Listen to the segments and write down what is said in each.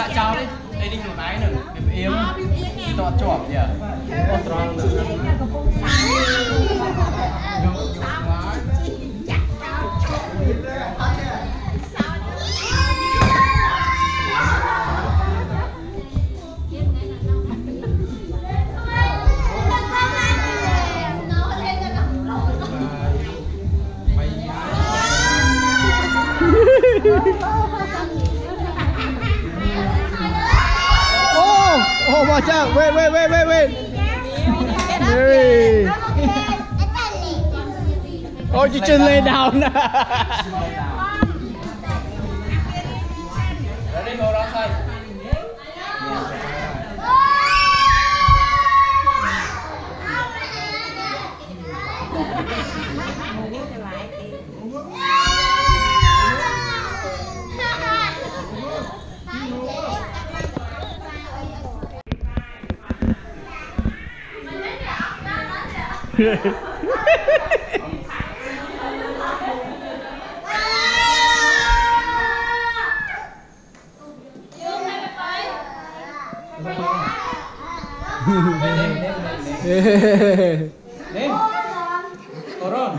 chào đi đây đi một cái nữa điểm yếu đi to chọp nhỉ con tròn nữa Oh, watch out! Wait! Hey. Oh, you just lay down. Ready, go outside. Lên. Coron.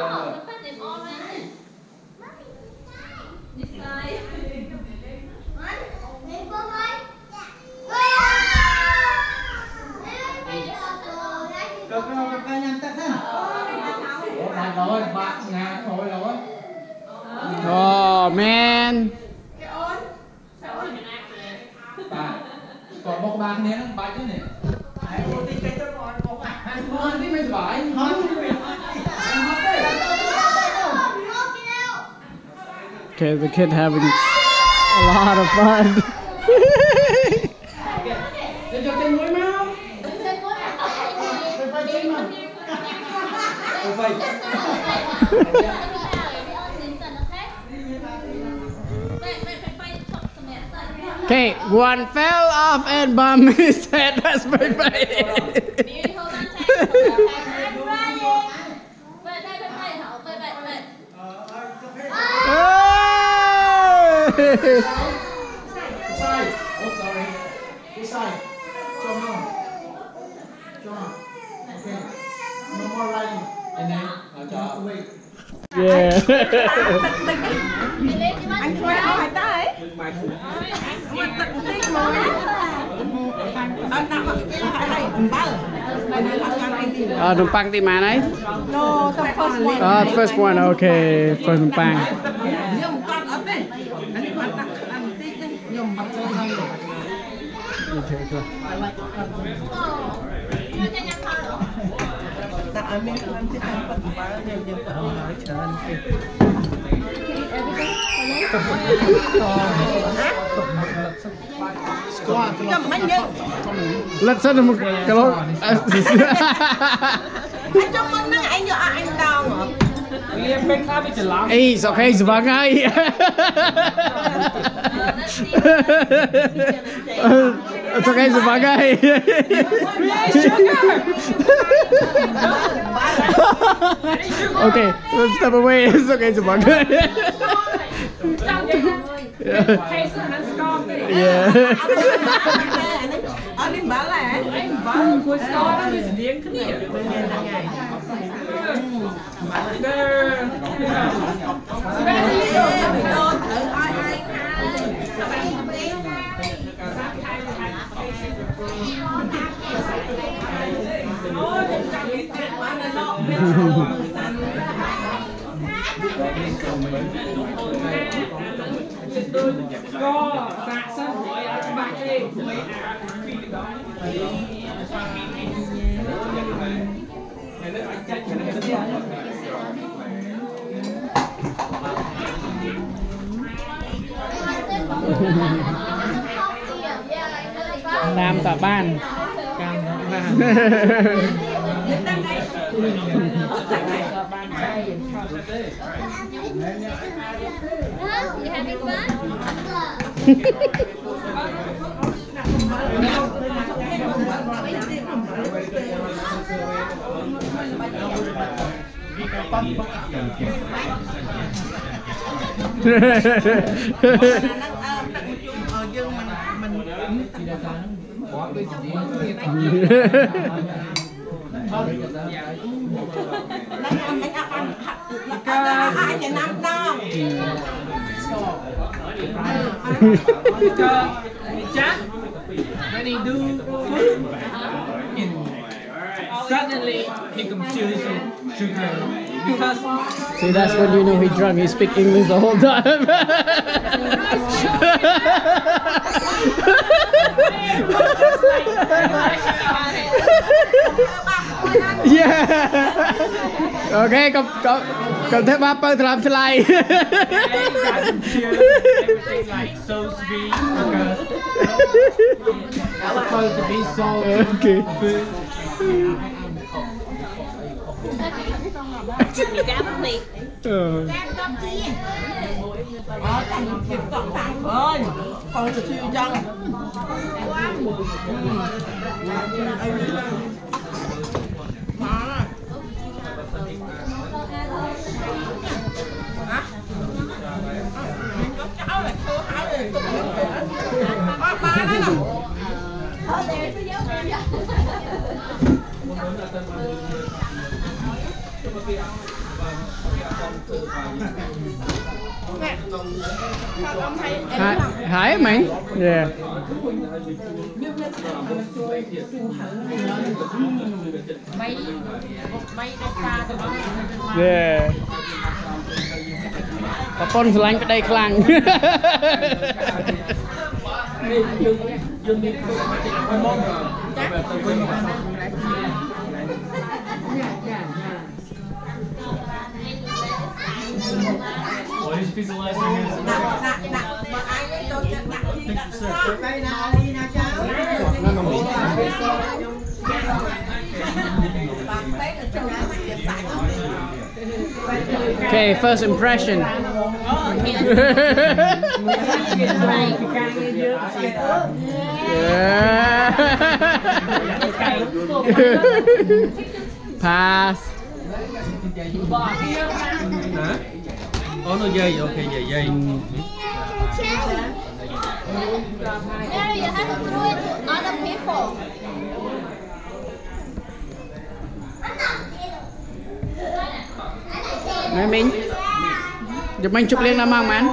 Oh man. Còn một bạn này nó bạch thế này. Đi mấy vải. Okay, the kid having a lot of fun. Okay, one fell off and bumped his head. That's very funny. Yeah. Anh quay hỏi tới. Num pang ti mà đấy? No, the first one. First one, okay. First num pang. Nhưng con ấp đây. Anh bắt đặt ăn tí đấy. Nhưng bắt chơi hay rồi. Okay, cool. Tại anh mình ăn chứ ăn bắt bá nhiều nhiều bắt nói chờ anh kì. Let's send him cái lỗ. Anh cho con nó anh cho anh đau mà. Hey, it's okay, sebagai. It's okay, sebagai. Okay, let's step away. It's okay, sebagai. Yeah. Anh đi bảo là anh bảo cuối store nó bị điên cái gì có dạ sân bạc đi Làm cả ban. You having fun? dương mình ai cho năm đâu Jack, when he do food, suddenly he confuses sugar because See, that's when you know he drunk. He speak English the whole time. Yeah. Okay, cầm thế ba pơ làm thế này. everything like so sweet because it's supposed to be so Okay. food. Mì cá bắp liệt. ơi con siêu chân Hải mình. Yeah. Yeah. Bà con lạnh cái đây khlang. Okay, first impression. Pass. Có nó dây, ok dây dây. There you have to do it to other people. Này mình. Chụp mình chụp lên làm mang mán.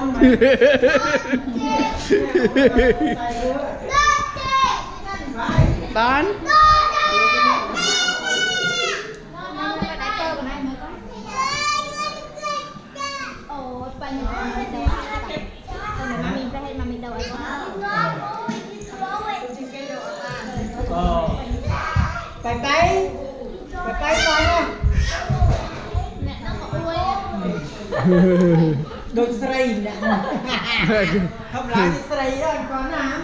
Bán. Bye bye con nha đôi srei nè không lại srei đó anh con hả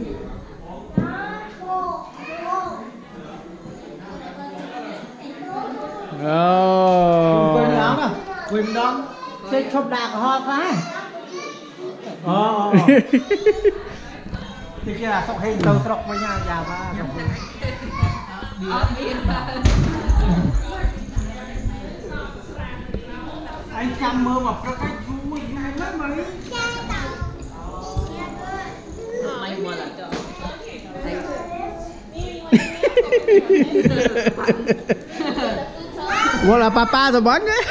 quên đó nè quên đó sẽ không đạt ho cái thì kia là sọc hình đầu sọc với nhau già ba anh chăm mơ mà có cách thú mình lắm mấy Mày mua lại cho. Mua là papa rồi bắn đấy.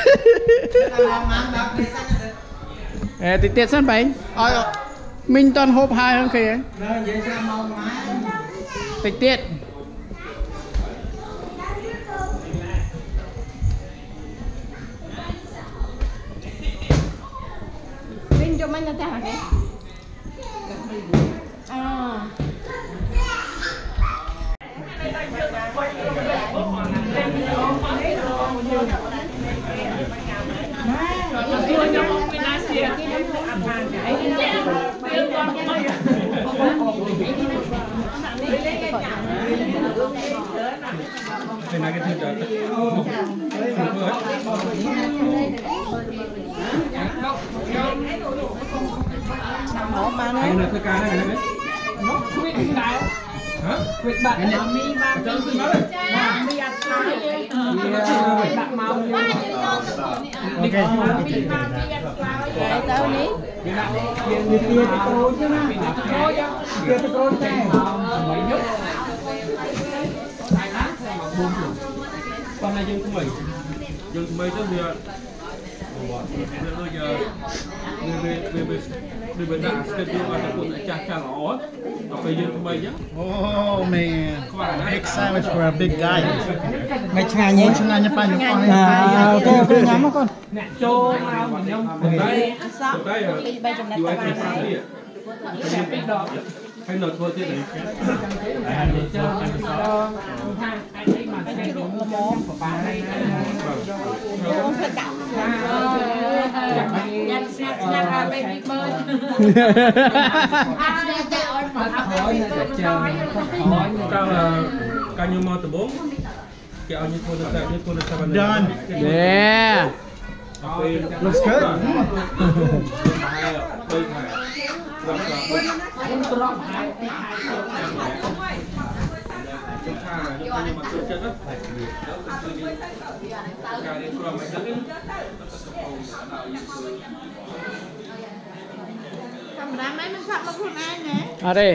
Thì tiết sẵn bánh. Mình toàn hộp hai hơn kìa. Tịch tiết. Mình cho mình là thế hả kìa? Hả? Quyết bạn mi ba Cho nó nói đây. mi ăn trái bạn mau Ba chữ non từ này mi ba mi ăn trái tao ní người kia thì tôi chứ mà kia thì tôi thế Mấy nhóc. Con này dân của mình. Dân của mình chứ bây giờ về đá sẽ đưa vào cái cuộn chặt chặt nó bây giờ của mình nhá. Oh man, big sandwich for a big guy. mày chả nhé Chúng ta nhập bài nhập con. ok nhắm con Cho nào mình nhông. Đây. Đây rồi. Dù ai phải phạt đi ạ. Hay nợ thôi thế này. Cao nhiêu mò từ 4. Cái ao như thôi được Done. Yeah. Looks good. Cầm ra mấy mình sắp nó khuôn ăn nè. À đây.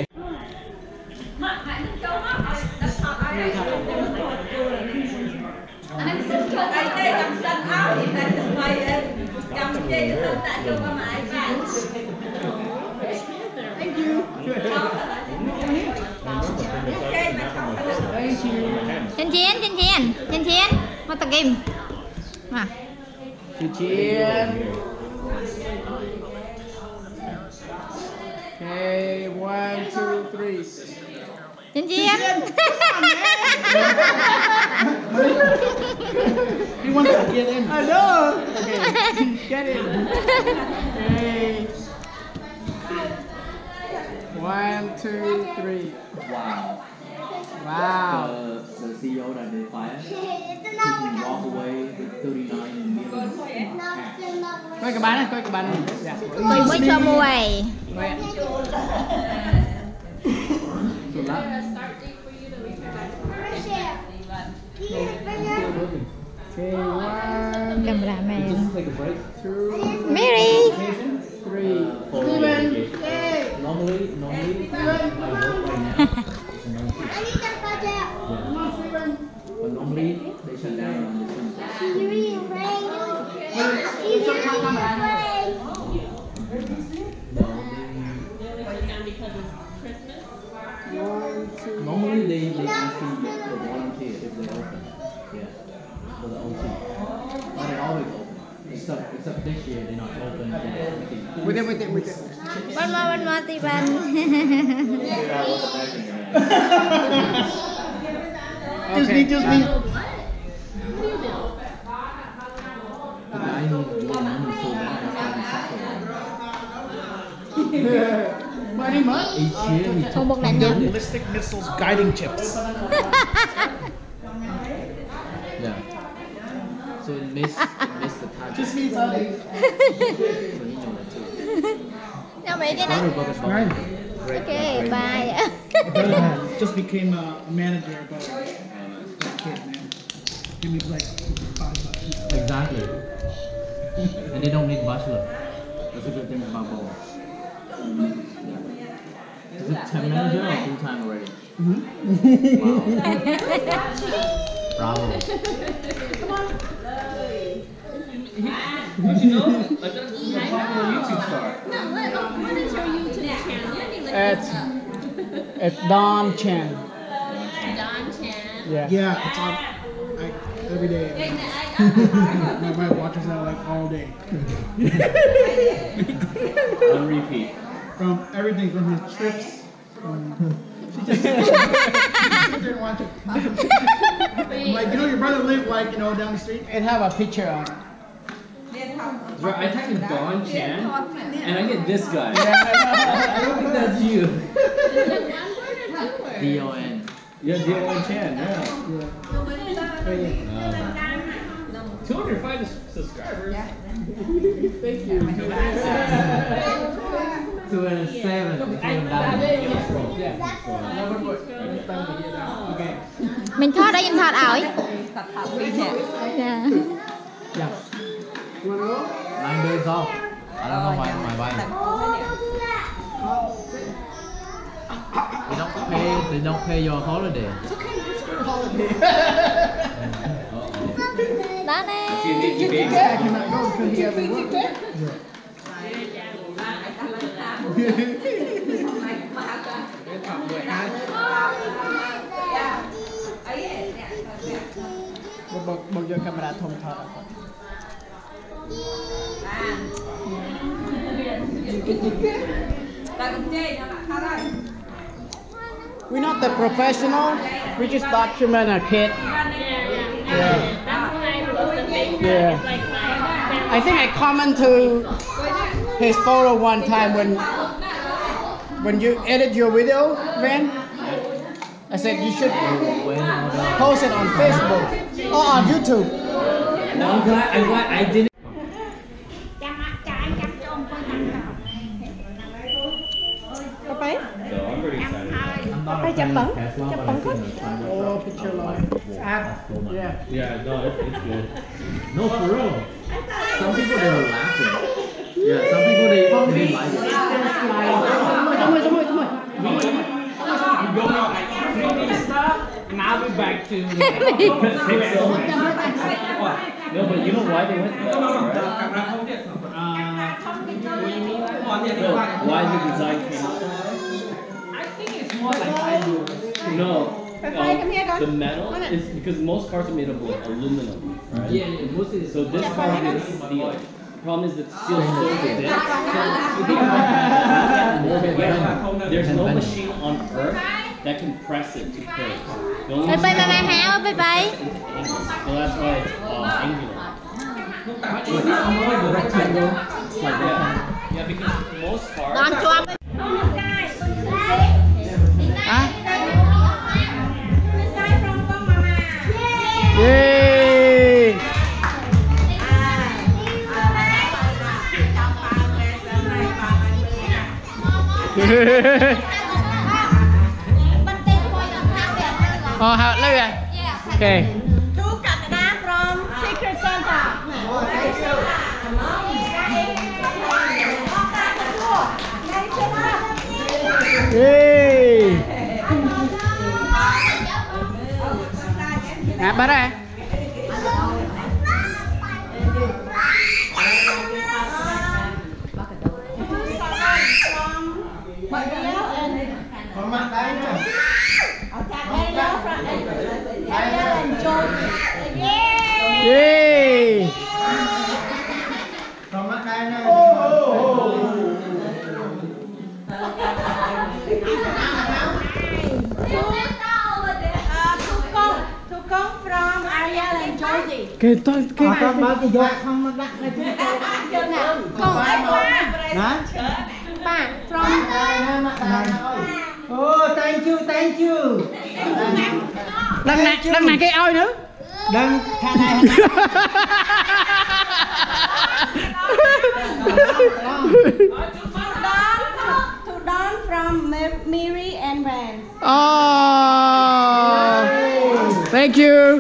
Chiến chiến một tờ kim mà Chiến. Okay, 1, 2, 3. chiến chiến He wants to get in. I know. Okay, get it. Okay. 1, 2, 3. Wow. Wow. The CEO that they fired, he can walk away with 39 million cash. Coi cái bán này, coi cái bán này. Dạ. tôi mới cho mua ấy. So that, Okay, 1, Cameraman just take a break. 2, Mary 3. For normally, I work right now. But normally they shut down on the Normally they ask you to volunteer if they open. Yeah. For the OT. But they always open. Except this year they're not open. Wait it. one more Tiban. Just me. The guy who won money so bad is having suffering. Money much? Each year he Không một nạn nhân. Ballistic missiles guiding chips. Yeah. So it missed the target. Just me something. So he knew that too. Cho mấy cái này. Probably got a ball. Great. Ok, bye. Just became a manager, but that kid, man. Give me like $5. Exactly. And they don't need bachelor. That's a good thing about ball. Is it temp manager or full time already? Wow. Bravo. How'd you know? Like that's a popular YouTube star. What is your YouTube channel? It's Don Chen. Don Chan. Yeah. Yeah, it's on like every day. My wife watches that like all day. On repeat. From everything from his trips. She just didn't watch it. I'm like, your brother lived like, down the street. It have a picture on it. Bro, I type in Don Chan and I get this guy. I don't think that's you. D-O-N. Yeah, D-O-N Chan, yeah. 205 subscribers. Thank you. 207. Yeah. Mình thoát đây em thoát ảo. Yeah. 9 days off. I don't know why my wife. They don't pay your holiday. Đó nè. Bật vô camera thông thoát. We're not the professional. We just document a kid. Yeah. Yeah. I think I comment to his photo one time when you edit your video, Van. I said you should post it on Facebook or on YouTube. No, I'm glad I didn't. So I'm pretty excited. I'm not a fan of Tesla, but I think it's fine. Oh, picture line. Yeah. Yeah, no, it's good. No, for real. Some people they were laughing. Yeah, some people they didn't like it. You go like 3D stuff, now we're back to No, but you know why they went there, right? Why the design came out? I think it's more like No. The metal is because most cars are made of like aluminum, right? yeah, mostly So this car is steel. Problem is that steel is so thick. There's no machine on earth that can press it to curves. The only Bye bye machine bye bye hả bye bye. is angle. So that's why it's angular. Like that. Yeah, because most cars. Đón cho. Hả? Yay! Oh, how look at. Okay. From Secret Santa. Yay! Ngáp bắt đây. Còn mặt đây nữa. Yay! Còn mặt đây nữa. To come from Ariel and Josie. Kìa tôi cái Có bao cái giọt không nó đặt này chứ. Con Hả? ba from Oh, thank you. lần này cái oi nữa. Đừng tha này. to Don from Mary and Van. Oh, thank you.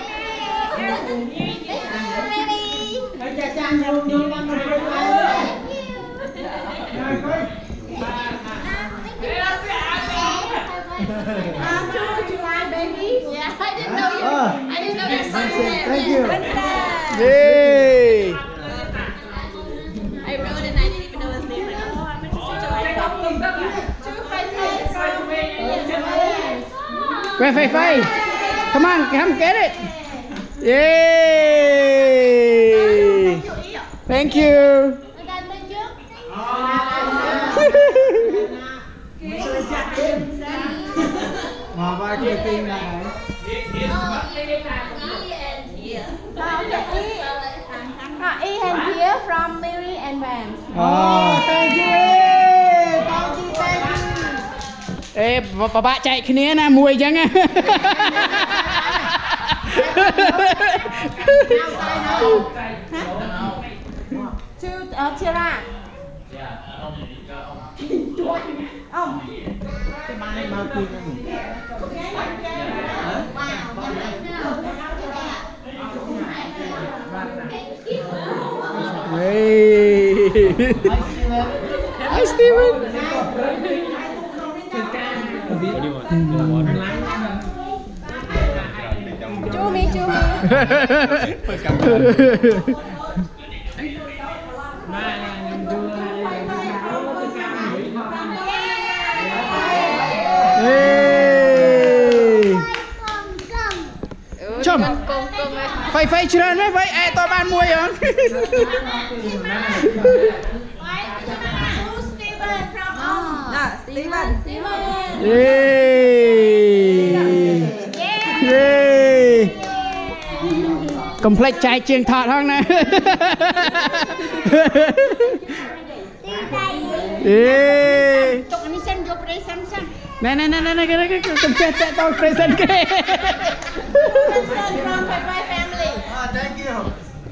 July babies. Yeah, I didn't know you. I didn't know your son was there. Thank you. Yay! I wrote it and I didn't even know his name. Like, oh, I'm interested in July. Two friends from Yes. Quay phây. Come on, come get it. Yay! Thank you. Mà ba kia tiên này. E and here from Mary and Van. Oh, Thank you. ê, bà chạy cái này nè, mùi chẳng á. To Tira. Oh. Cái ba kia Hey. Hi, Steven. What do you want? You want water? Chú mi. Hey. Chum. Phaiច្រើនមែនvậy ai to banមួយហ៎ Steven. Complex trái chiêng thọt hơn nè. Nè cầm chết tao present cái. Thank you.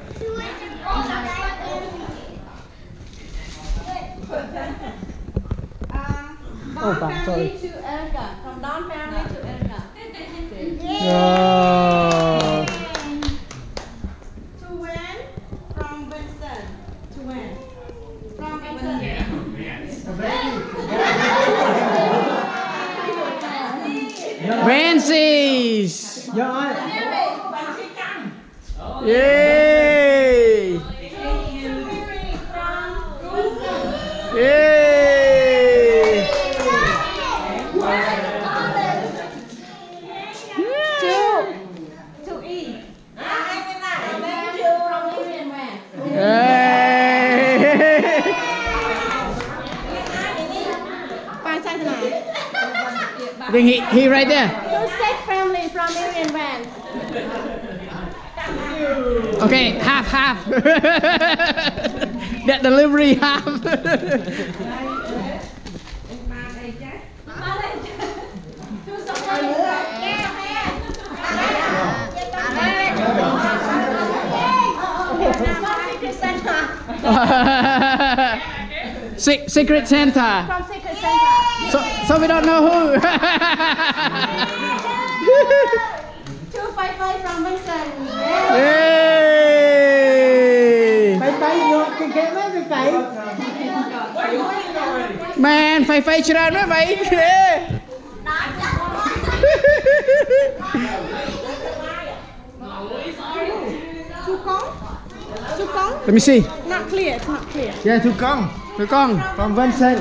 Oh, sorry. To Erica. From Don family to Erica. To Wen. From Winston. To Wen. From Winston. Francis. Rồi. Yay. Yay. To E. I think he right there. To Seth family from Miriam Vance. Okay, half. That delivery half. Secret Santa. From Secret Santa. So we don't know who. 255 from Winston. Yay. Phai vô cái mấy cái cậy. Man, phaiច្រើនមែនvậy. Let me see. Not clear, it's not clear. Yeah, two con. Tụi con. From Vincent.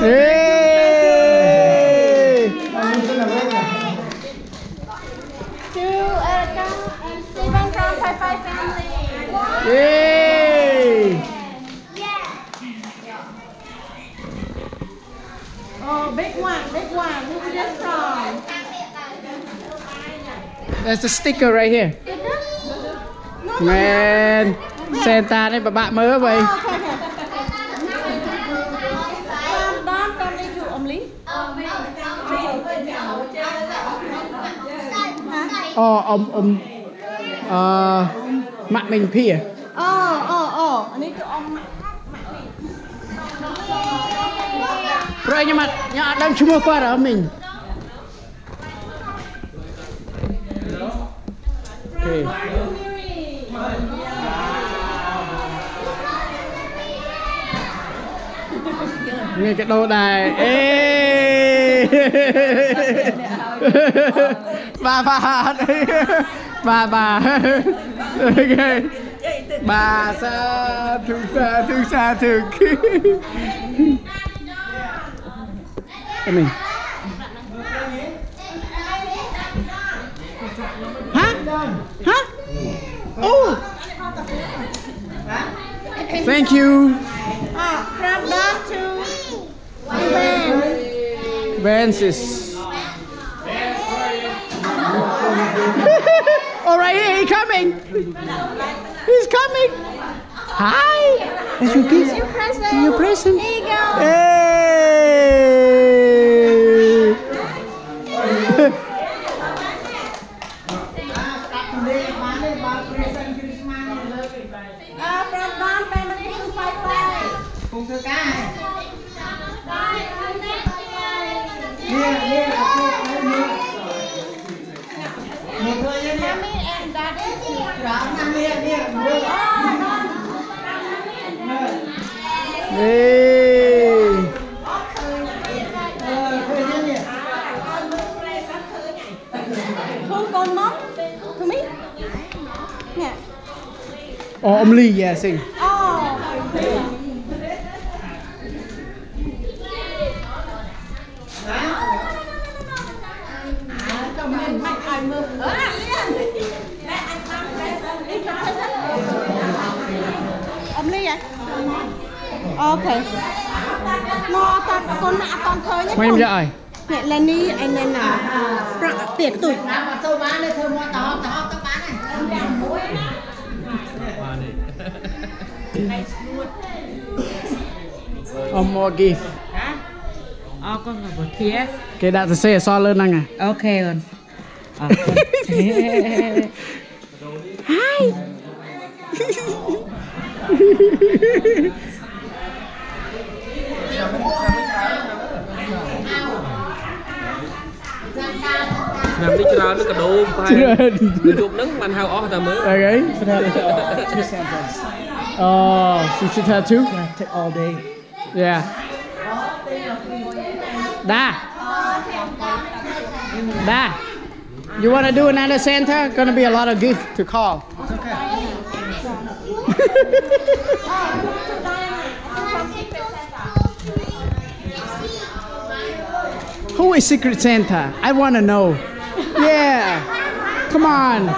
Yay. To Erica and Stephen from 55 family. Yay. Oh, big one. Who is this from? There's a sticker right here. Man, Santa đấy bà mơ vậy. Oh, okay. From Don family to Omli. Mặt mình phía. I need to Rồi nhưng mà đang chung mua qua đó mình. Okay. Nghe cái đồ đài. Ê. Bà. Okay. Bà xa thương. Mình. Hả? Oh. Thank you. from Don to Francis. All right, here, he's coming. He's coming. Hi. That's your gift. Your present. Your present. Here you go. Hey. From Don family to 55. Cùng thưa ca. Một thôi nhé. Oh, Lee, yeah, sing. Ông Ly vậy? Ok. Nó con nạ con thơ nhé. Mấy em rồi? Nhẹ lên đi anh nên là tiệt tuổi. More gift. Con gặp một phía. Cái đã sẽ so lên năng à? Ok rồi. Hi. Làm đi cho nó cả đồ phải được chụp nắng mình hao ó ta mới. Okay. Two Santas. Oh, so you should have two? Yeah, take all day. Yeah. Da. You want to do another Santa? Gonna be a lot of gift to call. It's okay. Who is Secret Santa? I want to know. Yeah. Come on.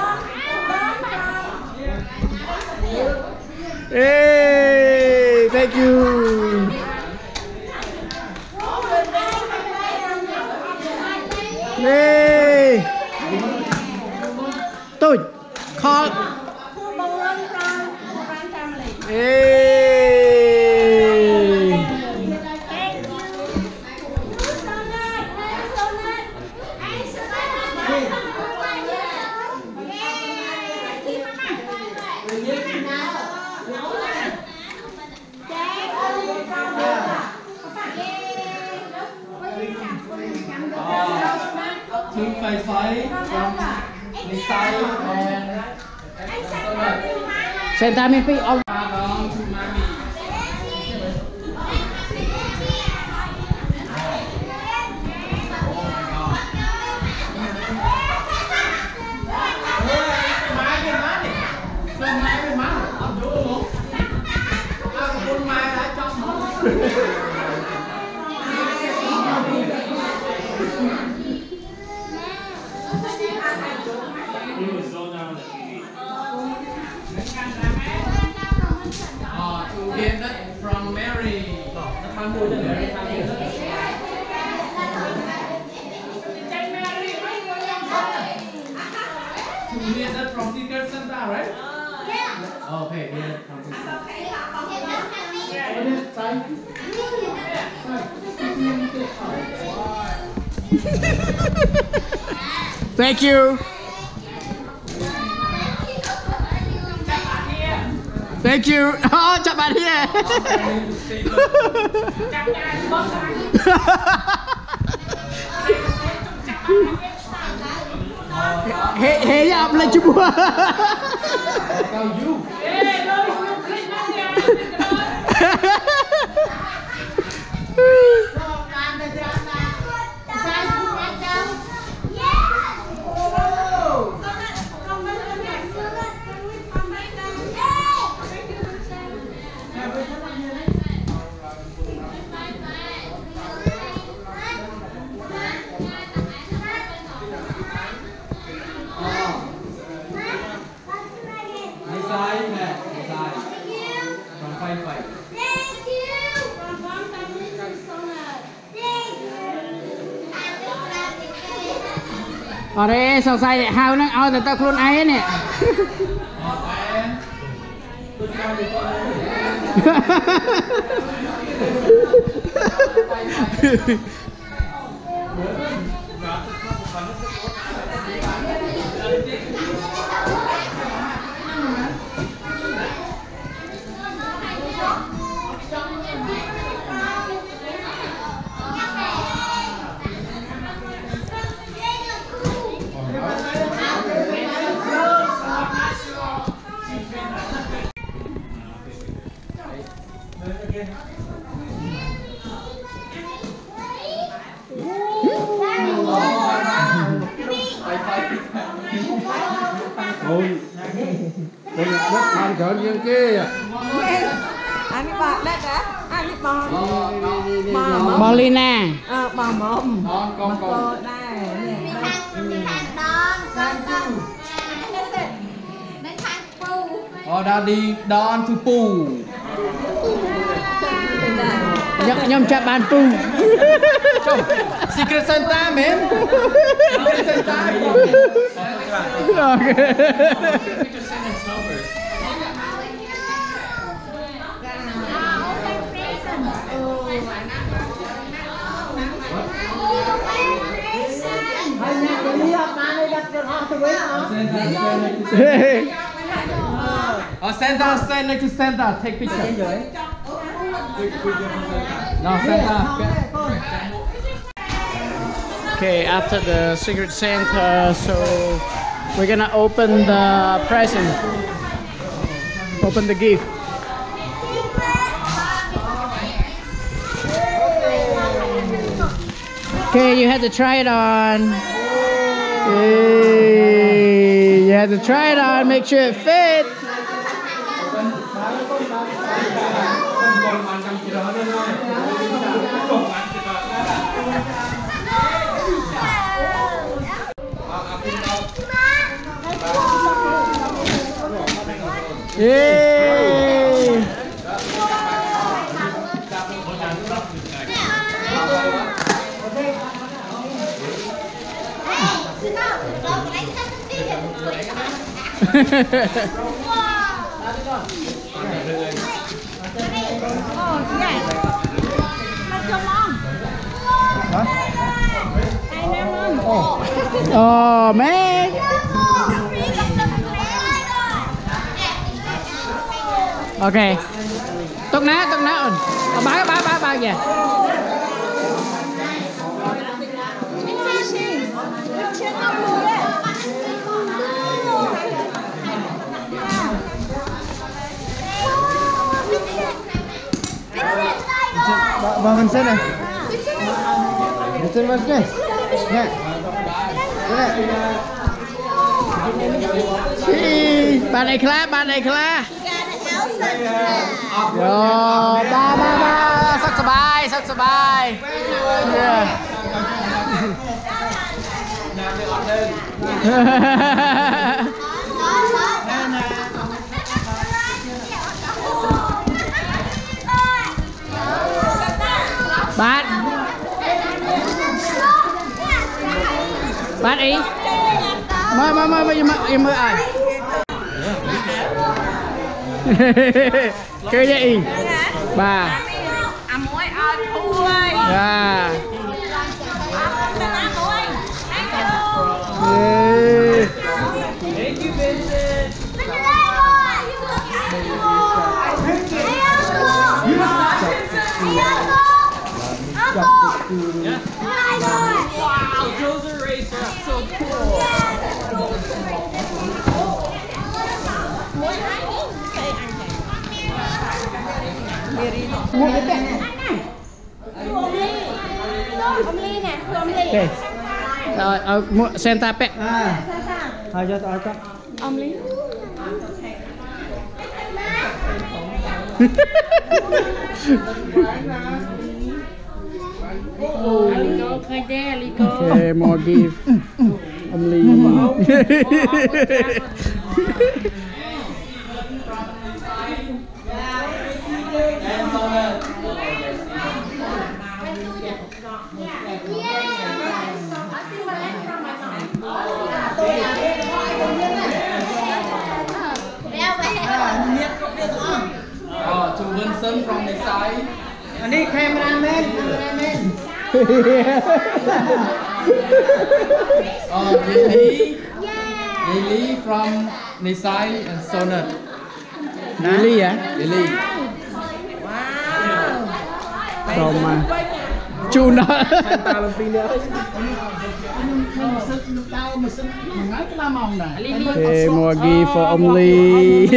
Hey, thank you. Hey. Tôi call. Hey. Two face fight from this side and Santa miễn phí ông. to get that from Mary. To get that from Secret Santa, right? Yeah. Okay, get it from Thank you. Thank you. Oh, chào bạn here. Hey, up lên chú bùa. Ở đây sao sai hao nó ao từ ta luôn ấy nè. ăn cỡ như kia anh đi bò đất á anh đi bò bò Lina bò mồm con đây đã đi đón thu pù nhom chặt bàn pu Secret Santa man Secret Santa Santa stand next to Santa take picture no Santa Okay, after the Secret Santa, so we're gonna open the present, open the gift. Okay, you had to try it on. Hey, you had to try it on, make sure it fit. Yay! Oh man! Okay. Tốt ná ổn. Ba kìa. Bang Vincent này Vincent mas này nè Bạn này khá. Rồi, ba. Sắc sờ bài. Yeah. Bạn ý. Mời ai. Chơi vậy. Bà. Muối thui. Dạ. Thank you, Vincent. Wow, Dozer Racer, that's so cool. Okay. Rồi, Santa Pet. cho Ông Lý. Okay, more gift. Only. To Vincent from the side. Anh đi cameraman. Lily from the side and Sonnet. Lily hả? Lily. Rồi mà. Chu nó. Okay, more gift for Omly.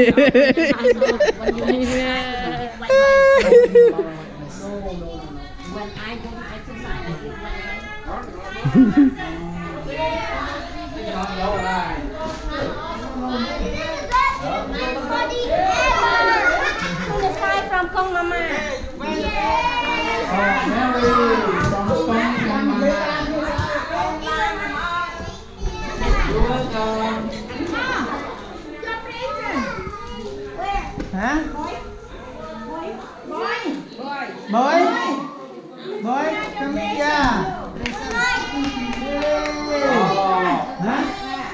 Kong Mama. Mary from Kong Mama. Hả? Bơi. Bơi. Come here. Hả?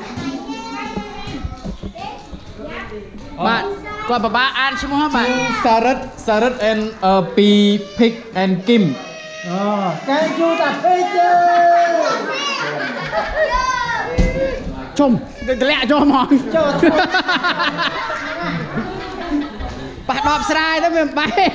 Bạn qua bà ăn semua bạn. Sarat and P Pick and Kim. Thank you tập picture. Chôm, lẹ cho mòn. Bạn đọp sai đó mình bay.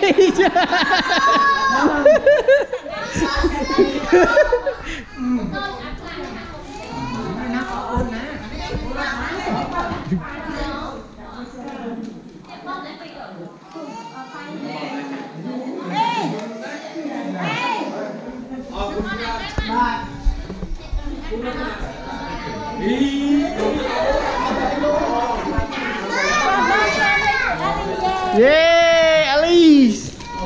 Yeah, Alice.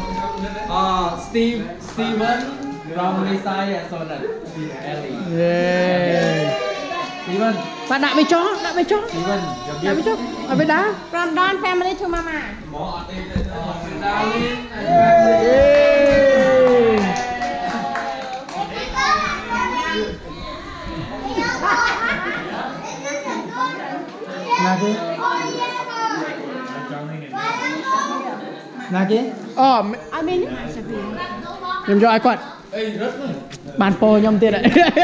Steven from Messiah Sonnet. Ellie. Yeah. Steven. Bạn đã bị chó, đã bị chó. Steven. Đã bị chó. Ở bên đá. From Don family to Mama. Yeah. Nào chị? I mean, nhầm cho ai quạt. Bàn po nhầm tiền đấy.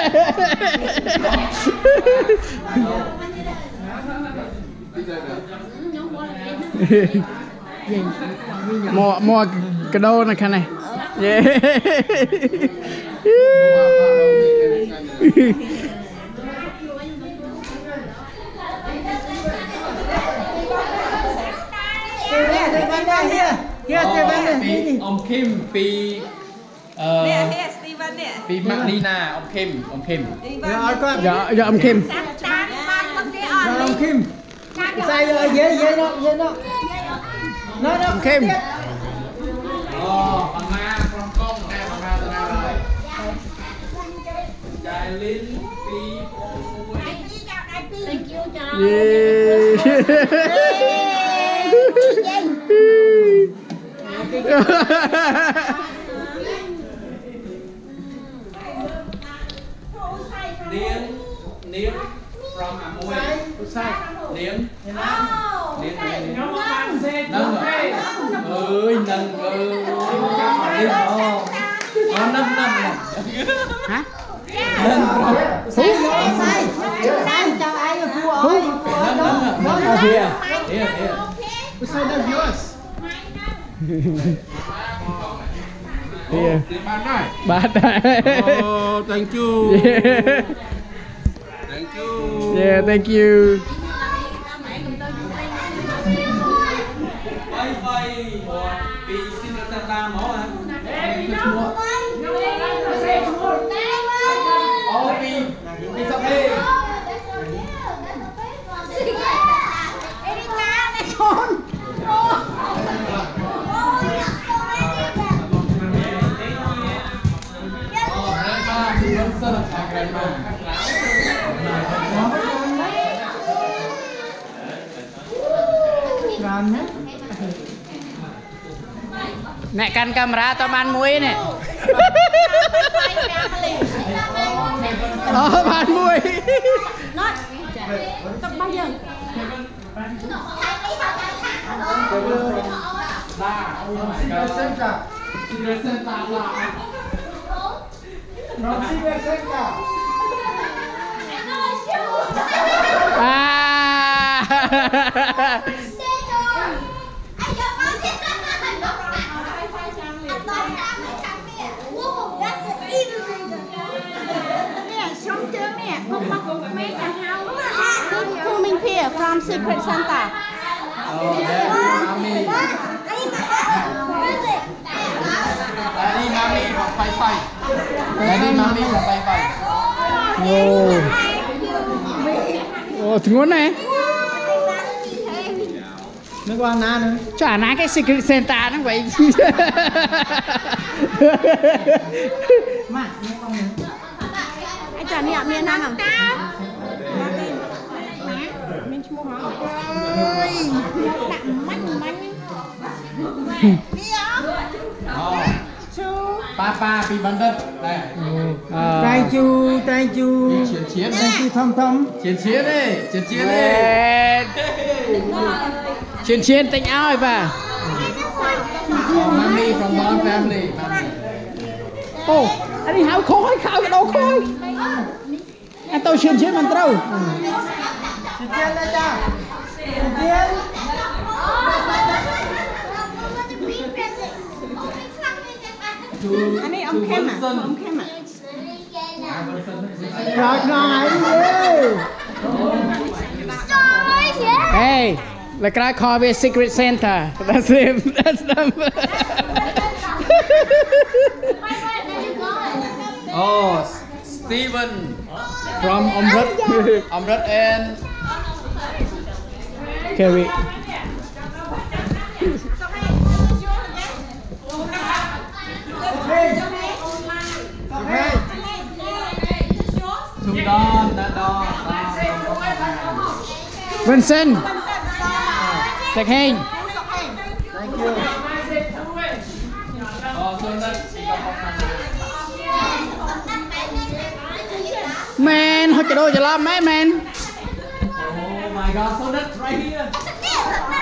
Mua cái đô này cái này. Yeah. Ông Kim P Nè, Steven nè. P Magdalena ông Kim. Dạ ông Kim. Ông Kim. Sai rồi, dễ nó. Nó. Ông Kim. Bà Ma from Kong nè, bà Ma từ nào rồi? Trái Linh P Niêm from Amoy. Niêm. Nâng ơi, nâng ơi. Năm này. Hả? Sai chào ai rồi cô ơi. Here. Which side is yours? Yeah. Bạn đây. Oh, thank you. Yeah. Thank you. Yeah, thank you. Bye. Bị xin được ta máu hả? Đi sắp đi. Nè căn camera tao ban muối nè. Ban muối. Nói. Tập bao giờ? Coming here from Secret Santa. Daddy mommy from Pai. Daddy mommy from Pai. Ồ, trứng này. นึกว่าน้านึง chả ná cái secret Santa nó vậy มาไม่ต้องนึงไอ้จานเนี่ยเมียนางอ่ะ Papa pi bắn đất đây. Trai chu Chiến chiến trai chu thâm thâm chiến chiến đi, chiến chiến đi. Chiến chiến tình áo bà. Mommy from Don family. Ô, anh đi háo khói khao cái đâu khói. Anh tôi chiến chiến mình trâu. Chiến chiến đây cha. Chiến chiến. Anh ấy ông Kem à? Ông Kem à? Trời trời Hey, the guy called me a secret Santa. That's him. That's them. Oh, Steven from Amrit and Kerry. to Don, that Don. Vincent. Take hand. Oh, so that's Man, hot cái đôi cho lắm mấy man. oh my God, so that's right here.